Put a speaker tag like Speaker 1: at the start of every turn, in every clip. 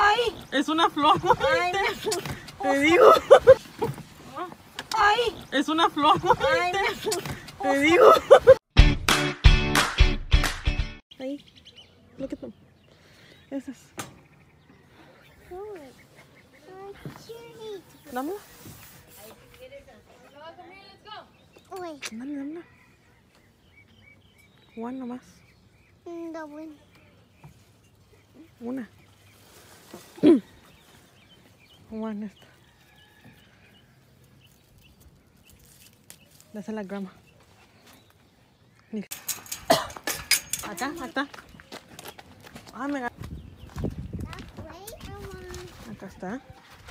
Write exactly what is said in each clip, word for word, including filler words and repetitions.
Speaker 1: ¡Ay!
Speaker 2: Es una flor.
Speaker 1: ¡Ay!
Speaker 2: Te digo.
Speaker 1: ¡Ay!
Speaker 2: Es una flor.
Speaker 1: ¡Ay!
Speaker 2: Te digo. Ahí. Look at them. Esas. Dámela.
Speaker 3: Wait,
Speaker 2: Dale, dámela. One nomás.
Speaker 3: the one.
Speaker 2: Una. One esta. Dásela a la grandma. Mira. Acá, acá está. Ah, me ganó.
Speaker 3: That way, I want.
Speaker 2: Acá está.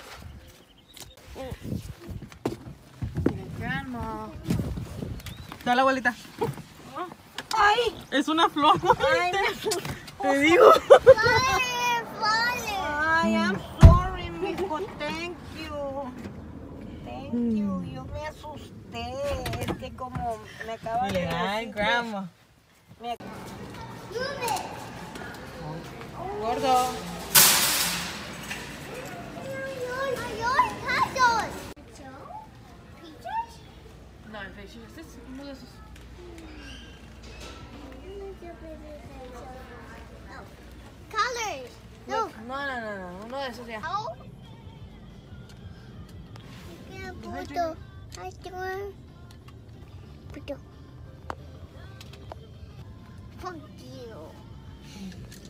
Speaker 1: Grandma.
Speaker 2: Dale, abuelita.
Speaker 1: ¡Ay!
Speaker 2: Es una flor.
Speaker 1: ¡Ay!
Speaker 2: Te digo.
Speaker 3: Fire, fire.
Speaker 1: ¡Ay, I'm sorry, mijo! Thank you. Thank you. Yo me asusté. Es que como me acaba de
Speaker 2: Ay,
Speaker 1: decir
Speaker 2: grandma.
Speaker 1: que me-
Speaker 3: Move it.
Speaker 2: Gordo.
Speaker 3: Are yours puzzles? Peaches?
Speaker 2: No, este es uno de esos.
Speaker 3: Colors. No.
Speaker 2: No, no, no, no, uno de esos ya.
Speaker 3: Oh. Yeah, photo. I want photo. Fuck you.